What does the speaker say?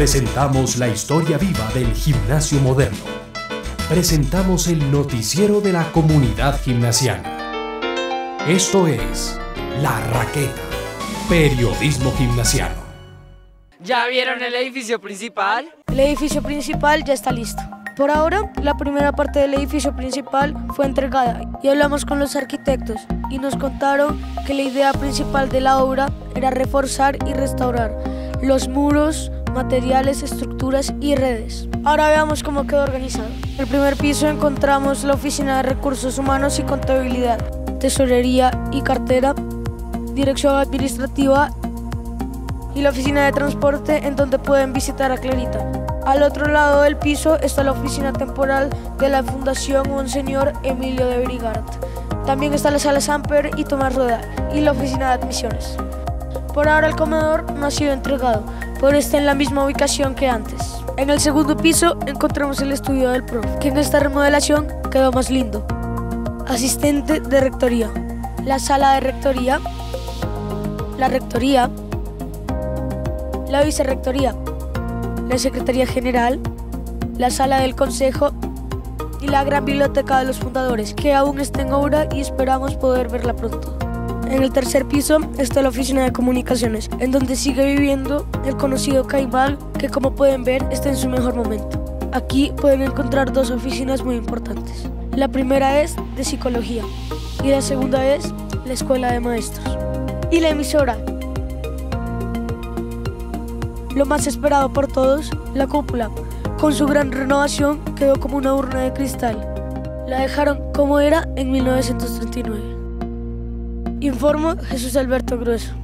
Presentamos la historia viva del gimnasio moderno. Presentamos el noticiero de la comunidad gimnasiana. Esto es La Raqueta, periodismo gimnasiano. ¿Ya vieron el edificio principal? El edificio principal ya está listo. Por ahora, la primera parte del edificio principal fue entregada y hablamos con los arquitectos y nos contaron que la idea principal de la obra era reforzar y restaurar los muros, materiales, estructuras y redes. Ahora veamos cómo quedó organizado. En el primer piso encontramos la oficina de recursos humanos y contabilidad, tesorería y cartera, dirección administrativa y la oficina de transporte en donde pueden visitar a Clarita. Al otro lado del piso está la oficina temporal de la Fundación Monseñor Emilio de Brigart. También está la sala Samper y Tomás Rodal y la oficina de admisiones. Por ahora el comedor no ha sido entregado, pero está en la misma ubicación que antes. En el segundo piso encontramos el estudio del prof, que en esta remodelación quedó más lindo. Asistente de rectoría, la sala de rectoría, la rectoría, la vicerrectoría, la Secretaría General, la Sala del Consejo y la Gran Biblioteca de los Fundadores, que aún está en obra y esperamos poder verla pronto. En el tercer piso está la Oficina de Comunicaciones, en donde sigue viviendo el conocido Caimán, que como pueden ver está en su mejor momento. Aquí pueden encontrar dos oficinas muy importantes. La primera es de Psicología y la segunda es la Escuela de Maestros. Y la emisora. Lo más esperado por todos, la cúpula, con su gran renovación, quedó como una urna de cristal. La dejaron como era en 1939. Informo Jesús Alberto Grueso.